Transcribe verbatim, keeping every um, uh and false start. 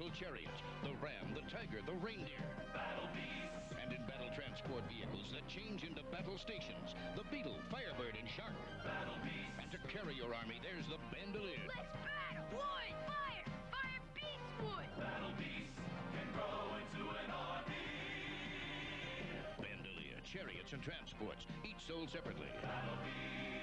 battle chariots, the ram, the tiger, the reindeer. Battle beasts. And in battle transport vehicles that change into battle stations, the beetle, firebird, and shark. Battle beasts. And to carry your army, there's the bandolier. Let's battle! Wood! Fire! Fire beats wood! Battle beasts can grow into an army. Bandolier, chariots, and transports, each sold separately. Battle beasts.